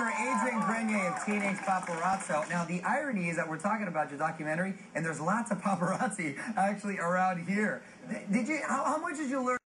director Adrian Grenier of Teenage Paparazzo. Now, the irony is that we're talking about your documentary, and there's lots of paparazzi actually around here. How much did you learn?